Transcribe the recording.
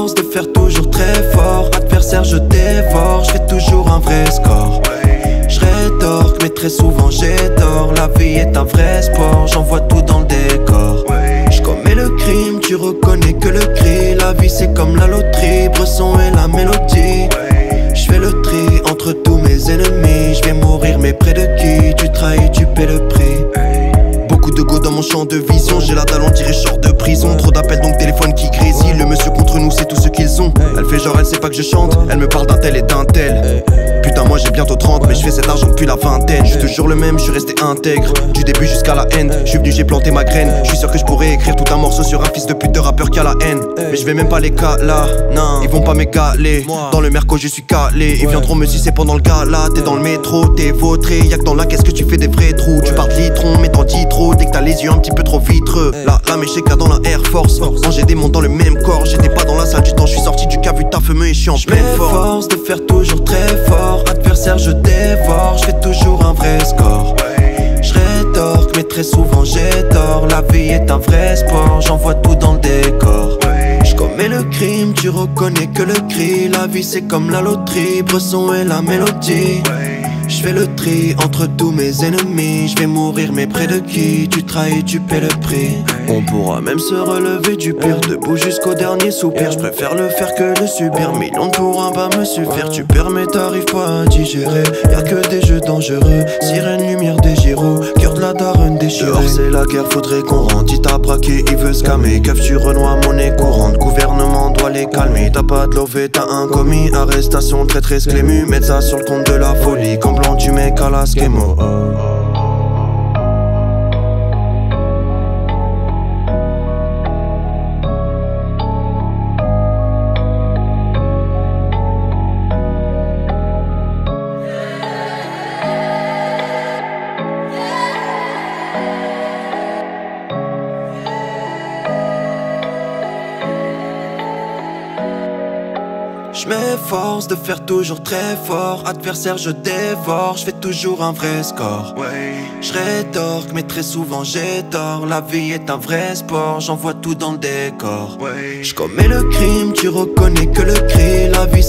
m'efforce de faire toujours très fort. Adversaire je dévore, je fais toujours un vrai score. Je rétorque mais très souvent j'ai tort. La vie est un vrai sport, j'envoie tout dans le décor. Je commets le crime, tu reconnais que le cri. La vie c'est comme la loterie, Bresson et la mélodie. Je fais le tri entre tous mes ennemis. Je vais mourir mais près de qui? Tu trahis, tu paies le prix. Beaucoup de go dans mon champ de vision. J'ai la dalle, on dirait short de prison. Trop d'appels donc téléphone qui grésille. Le monsieur contre nous c'est tout ce qu'ils ont. Elle fait genre elle sait pas que je chante. Elle me parle d'un tel et d'un tel. Putain moi j'ai bientôt 30 mais je fais cet argent depuis la vingtaine. Je suis toujours le même, je suis resté intègre. Du début jusqu'à la haine. Je suis venu, j'ai planté ma graine. Je suis sûr que je pourrais écrire tout un morceau sur un fils de pute de rappeur qui a la haine. Mais je vais même pas les là, non, ils vont pas m'égaler. Dans le merco je suis calé. Ils viendront me sucer pendant le gala. T'es dans le métro, t'es vautré. Y'a que dans la caisse que tu fais des vrais trous. Tu parles de litron mais t'en dis trop. Dès que t'as les yeux un petit peu trop vitreux. Là mais j'ai dans la Air Force. Quand j'ai des mondes dans le même corps. J'étais pas dans la salle du temps, je suis sorti du cave, vu ta fumeux et je suis en pleine forme. J'm'efforce de faire toujours très fort. Adversaire je dévore, je fais toujours un vrai score. Je rétorque mais très souvent j'ai tort. La vie est un vrai sport, j'envoie tout dans le décor. Je commets le crime, tu reconnais que le cri. La vie c'est comme la loterie, Bresson et la mélodie. Je fais le tri entre tous mes ennemis. Je vais mourir mais près de qui? Tu trahis, tu paies le prix. On pourra même se relever du pire, debout jusqu'au dernier soupir. Je préfère le faire que le subir. Millions pour un pas me suffire. Tu perds mais t'arrives pas à digérer. Y'a que des jeux dangereux. Sirène, lumière des gyros. Cœur de la daronne déchiré. Dehors c'est la guerre, faudrait qu'on rentre. Il t'a braqué, il veut scammer. Keuf tu renois, monnaie courante. Gouvernement doit les calmer. T'as pas de lové, t'as un commis. Arrestation, traîtresse clémue. Mettre ça sur le compte de la folie. Blanc tu mets qu'à la schemo. Je m'efforce de faire toujours très fort. Adversaire je dévore, je fais toujours un vrai score. Je rétorque mais très souvent j'ai tort. La vie est un vrai sport, j'envoie tout dans le décor. Je commets le crime, tu reconnais que le cri. La vie